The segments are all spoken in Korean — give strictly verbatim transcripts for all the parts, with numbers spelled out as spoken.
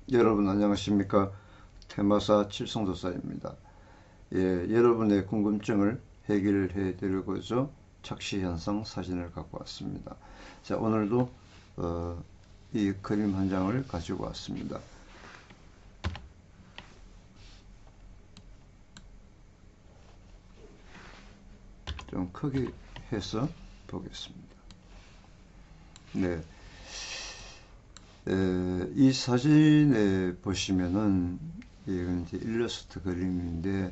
여러분 안녕하십니까? 테마사 칠성도사입니다. 예, 여러분의 궁금증을 해결해 드리고자 착시현상 사진을 갖고 왔습니다. 자, 오늘도 어, 이 그림 한 장을 가지고 왔습니다. 좀 크게 해서 보겠습니다. 네, 에, 이 사진에 보시면은 이건 이제 일러스트 그림인데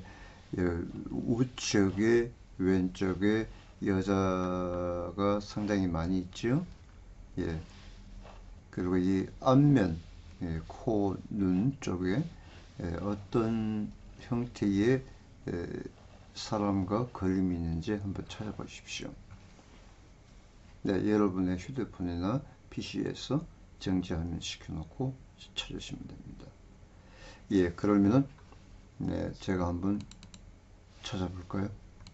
우측에 왼쪽에 여자가 상당히 많이 있죠. 예. 그리고 이 앞면, 예, 코, 눈 쪽에 예, 어떤 형태의 예, 사람과 그림이 있는지 한번 찾아보십시오. 네, 여러분의 휴대폰이나 피시에서 정지화면 시켜놓고 찾으시면 됩니다. 예, 그러면은 네, 제가 한번 찾아볼까요?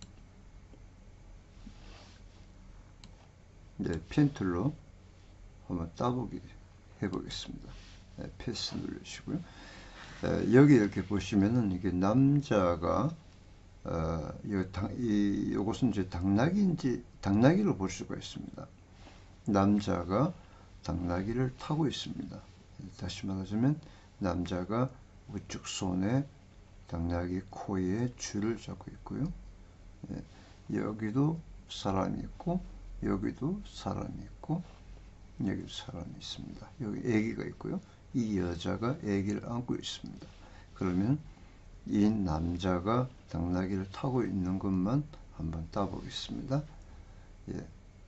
네, 펜툴로 한번 따보기 해보겠습니다. 네, 패스 누르시고요. 네, 여기 이렇게 보시면은 이게 남자가 어, 요 당, 이, 요것은 이제 당나귀인지 당나귀로 볼 수가 있습니다. 남자가 당나귀를 타고 있습니다. 다시 말하자면 남자가 우측 손에 당나귀 코에 줄을 잡고 있고요. 예, 여기도 사람이 있고 여기도 사람이 있고 여기도 사람이 있습니다. 여기 아기가 있고요. 이 여자가 아기를 안고 있습니다. 그러면 이 남자가 당나귀를 타고 있는 것만 한번 따보겠습니다. 예,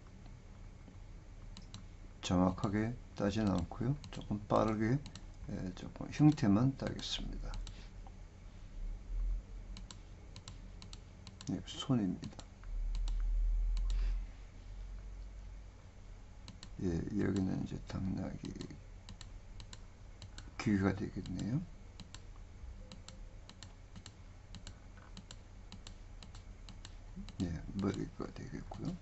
정확하게 따지는 않고요. 조금 빠르게 예, 조금 형태만 따겠습니다. 예, 손입니다. 예, 여기는 이제 당나귀 귀가 되겠네요. 예, 머리가 되겠고요.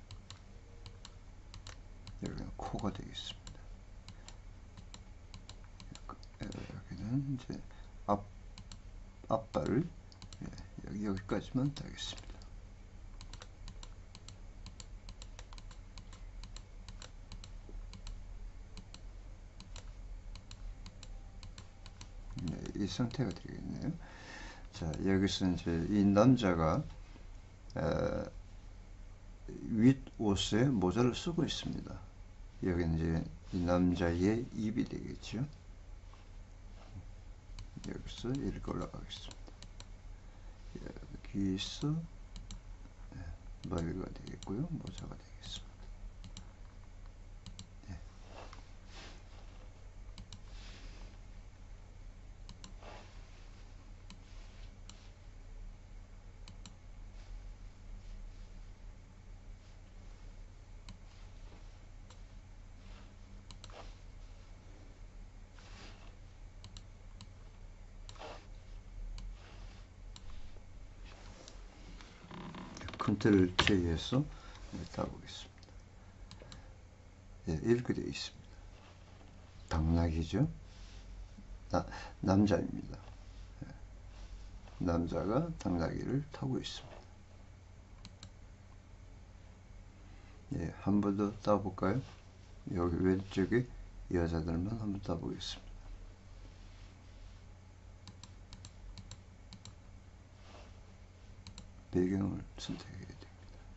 여기는 코가 되겠습니다. 여기는 이제 앞, 앞발을 예, 여기, 여기까지만 따겠습니다. 네, 이 상태가 되겠네요. 자, 여기서 이제 이 남자가 에, 윗 옷에 모자를 쓰고 있습니다. 여기는 이제 이 남자의 입이 되겠죠. 여기서 이렇게 올라가겠습니다. 여기서 머리가 되겠고요. 모자가 되겠습니다. 네. 컨트롤 J에서 따보겠습니다. 네, 이렇게 되어 있습니다. 당나귀죠. 나, 남자입니다. 남자가 당나귀를 타고 있습니다. 예, 한 번 더 따볼까요? 여기 왼쪽에 여자들만 한번 따보겠습니다. 배경을 선택해야 됩니다.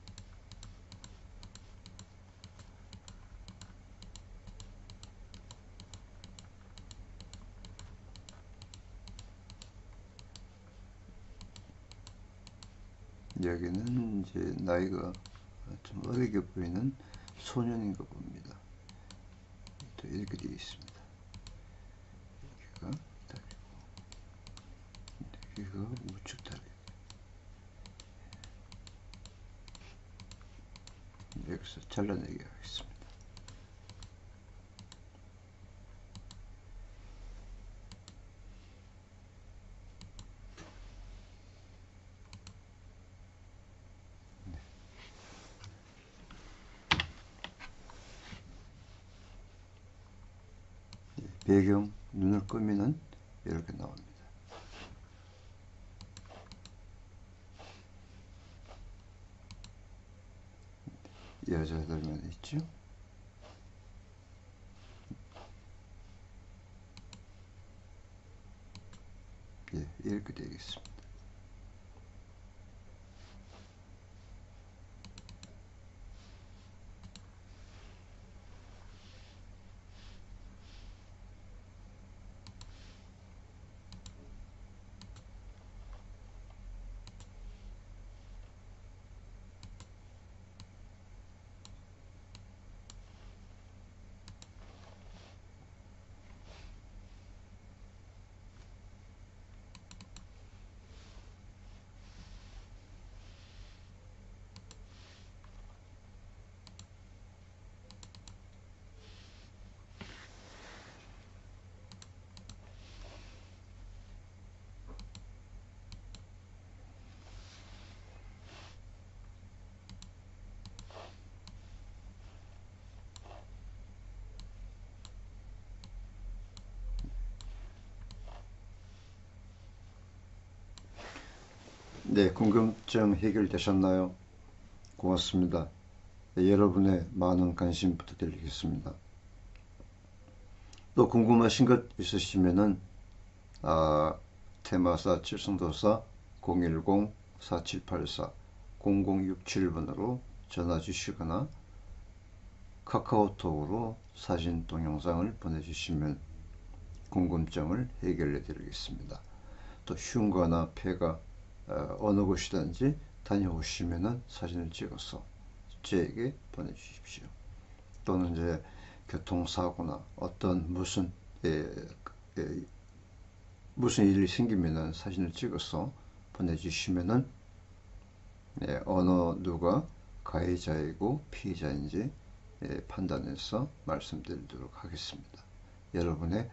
여기는 이제 나이가 좀 어리게 보이는 소년인가 봅니다. 또 이렇게 되어 있습니다. 여기가 다리고, 여기가 우측 다리. 여기서 잘라내기 하겠습니다. 배경 눈을 끄면은 이렇게 나옵니다. 여자들만 있죠. 예, 이렇게 되겠습니다. 네, 궁금증 해결되셨나요? 고맙습니다. 네, 여러분의 많은 관심 부탁드리겠습니다. 또 궁금하신 것 있으시면은 아, 테마사 칠성도사 공일공 사칠팔사 공공육칠 번으로 전화 주시거나 카카오톡으로 사진 동영상을 보내주시면 궁금증을 해결해 드리겠습니다. 또 흉과나 폐가 어느 곳이든지 다녀오시면은 사진을 찍어서 저에게 보내주십시오. 또는 이제 교통사고나 어떤 무슨 예, 예, 무슨 일이 생기면은 사진을 찍어서 보내주시면은 예, 어느 누가 가해자이고 피의자인지 예, 판단해서 말씀드리도록 하겠습니다. 여러분의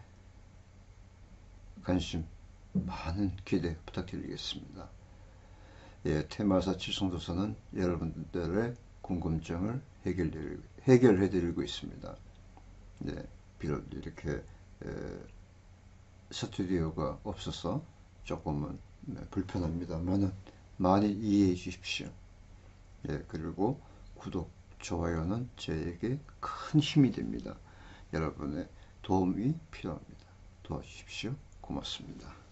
관심 많은 기대 부탁드리겠습니다. 예, 테마사 칠성도서는 여러분들의 궁금증을 해결, 해결해드리고 있습니다. 예, 비록 이렇게 에, 스튜디오가 없어서 조금은 네, 불편합니다만 많이 이해해 주십시오. 예, 그리고 구독, 좋아요는 저에게 큰 힘이 됩니다. 여러분의 도움이 필요합니다. 도와주십시오. 고맙습니다.